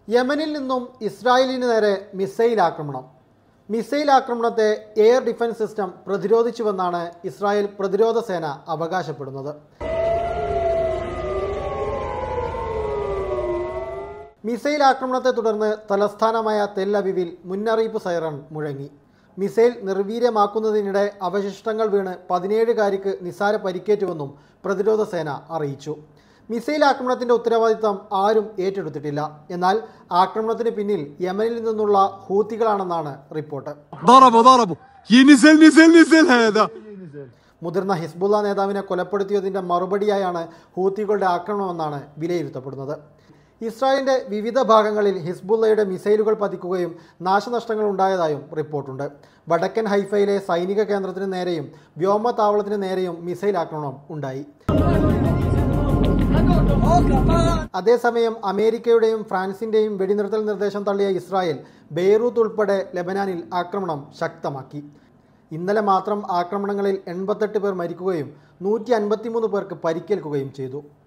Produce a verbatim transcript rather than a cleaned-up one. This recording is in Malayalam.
യമനിൽ നിന്നും ഇസ്രായേലിന് നേരെ മിസൈൽ ആക്രമണം. മിസൈൽ ആക്രമണത്തെ എയർ ഡിഫൻസ് സിസ്റ്റം പ്രതിരോധിച്ചുവെന്നാണ് ഇസ്രായേൽ പ്രതിരോധ സേന അവകാശപ്പെടുന്നത്. മിസൈൽ ആക്രമണത്തെ തുടർന്ന് തലസ്ഥാനമായ തെൽ അവീവിൽ മുന്നറിയിപ്പ് സൈറൺ മുഴങ്ങി. മിസൈൽ നിർവീര്യമാക്കുന്നതിനിടെ അവശിഷ്ടങ്ങൾ വീണ് പതിനേഴുകാരിക്ക് നിസാര പരിക്കേറ്റുവെന്നും പ്രതിരോധ സേന അറിയിച്ചു. മിസൈൽ ആക്രമണത്തിന്റെ ഉത്തരവാദിത്തം ആരും ഏറ്റെടുത്തിട്ടില്ല. എന്നാൽ ആക്രമണത്തിന് പിന്നിൽ യമനിൽ നിന്നുള്ള ഹൂത്തികളാണെന്നാണ് റിപ്പോർട്ട്. മുതിർന്ന ഹിസ്ബുള്ള നേതാവിനെ കൊലപ്പെടുത്തിയതിന്റെ മറുപടിയായാണ് ഹൂത്തികളുടെ ആക്രമണമെന്നാണ് വിലയിരുത്തപ്പെടുന്നത്. ഇസ്രായേലിന്റെ വിവിധ ഭാഗങ്ങളിൽ ഹിസ്ബുള്ളയുടെ മിസൈലുകൾ പതിക്കുകയും നാശനഷ്ടങ്ങൾ ഉണ്ടായതായും റിപ്പോർട്ടുണ്ട്. വടക്കൻ ഹൈഫയിലെ സൈനിക കേന്ദ്രത്തിന് നേരെയും വ്യോമതാവളത്തിന് നേരെയും മിസൈൽ ആക്രമണം ഉണ്ടായി. അതേസമയം അമേരിക്കയുടെയും ഫ്രാൻസിന്റെയും വെടിനിർത്തൽ നിർദ്ദേശം തള്ളിയ ഇസ്രായേൽ ബെയ്റൂത്ത് ഉൾപ്പെടെ ലെബനാനിൽ ആക്രമണം ശക്തമാക്കി. ഇന്നലെ മാത്രം ആക്രമണങ്ങളിൽ എൺപത്തെട്ട് പേർ മരിക്കുകയും നൂറ്റി അൻപത്തിമൂന്ന് പേർക്ക് പരിക്കേൽക്കുകയും ചെയ്തു.